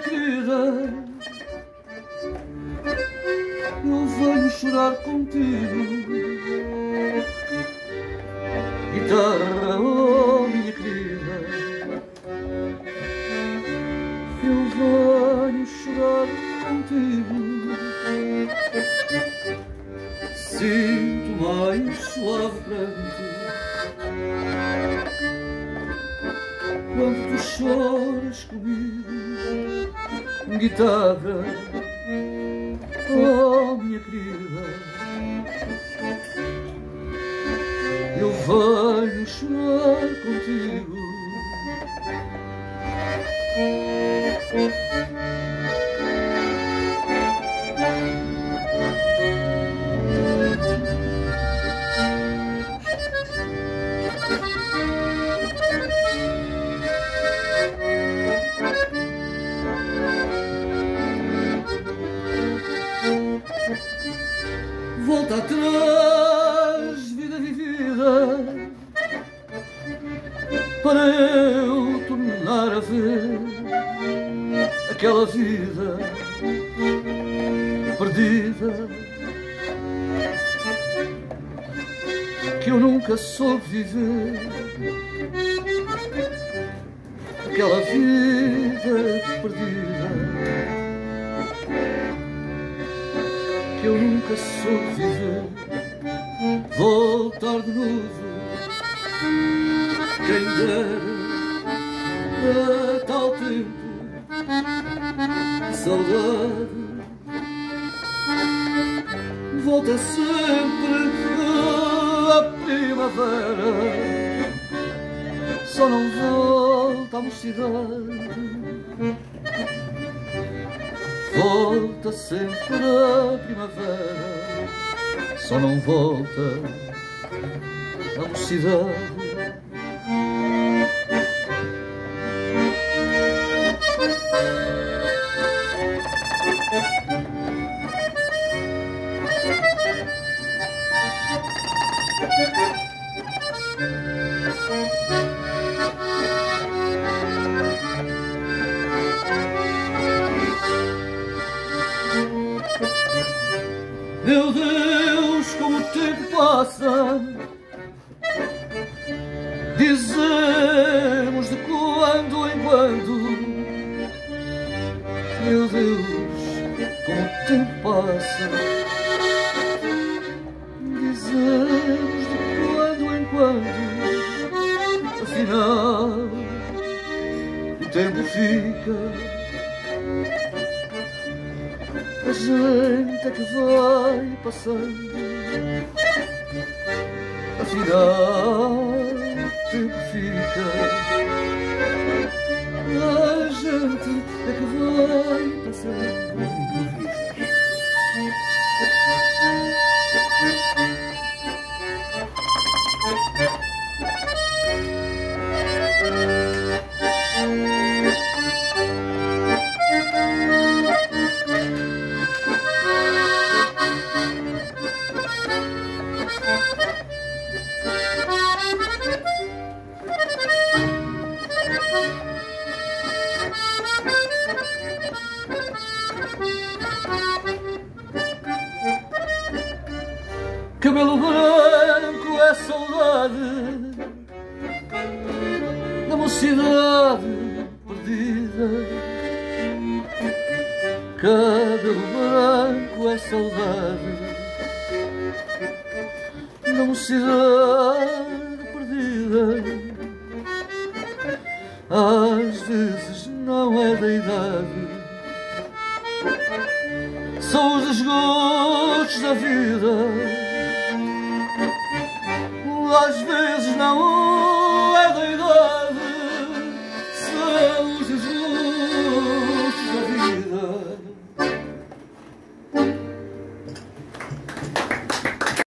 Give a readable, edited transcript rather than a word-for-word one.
minha querida, eu venho chorar contigo. Guitarra, oh minha querida, eu venho chorar contigo. Sinto mais suave pranto quando tu choras comigo. Guitarra, oh minha querida, eu venho chorar contigo. Volta atrás, vida vivida, para eu tornar a ver aquela vida perdida que eu nunca soube viver. Aquela vida perdida que eu nunca soube viver. Voltar de novo, quem dera, a tal tempo de saudade. Volta sempre a primavera, só não volta a mocidade. Volta sempre a primavera, só não volta a mocidade. Meu Deus, como o tempo passa, dizemos de quando em quando. Meu Deus, como o tempo passa, dizemos de quando em quando. Afinal, o tempo fica, a gente é que vai passando. Afinal, o tempo fica, a gente é que vai passando. Cabelo branco é saudade da mocidade perdida. Cabelo branco é saudade da mocidade perdida. Às vezes não é da idade, são os desgostos da vida. Às vezes não